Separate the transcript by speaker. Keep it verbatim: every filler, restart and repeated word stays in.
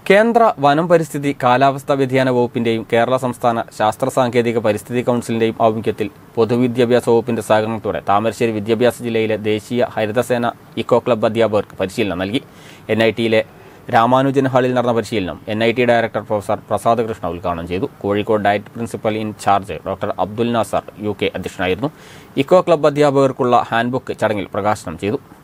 Speaker 1: കേന്ദ്ര വനം പരിസ്ഥിതി കാലാവസ്ഥാ വ്യതിയാന വകുപ്പിന്റെയും കേരള സംസ്ഥാന ശാസ്ത്ര സാങ്കേതിക പരിസ്ഥിതി കൗൺസിലിന്റെയും ആഭിമുഖ്യത്തിൽ പൊതുവിദ്യാഭ്യാസ വകുപ്പിന്റെ സഹകരണത്തോടെ താമരശ്ശേരി വിദ്യാഭ്യാസ ജില്ലയിലെ ദേശീയ ഹരിതസേന ഇക്കോ ക്ലബ്ബ് അധ്യാപകർക്ക് പരിശീലനം നൽകി. എൻ ഐ ടിയിലെ രാമാനുജൻ ഹാളിൽ നടന്ന പരിശീലനം N I T director professor Prasad Krishna ഉദ്ഘാടനം ചെയ്തു. Kozhikode DIET principal in charge doctor Abdul Nasar U K അധ്യക്ഷനായിരുന്നു. ഇക്കോ ക്ലബ്ബ് അധ്യാപകർക്കുള്ള ഹാൻഡ്ബുക്ക് ചടങ്ങിൽ പ്രകാശനം ചെയ്തു.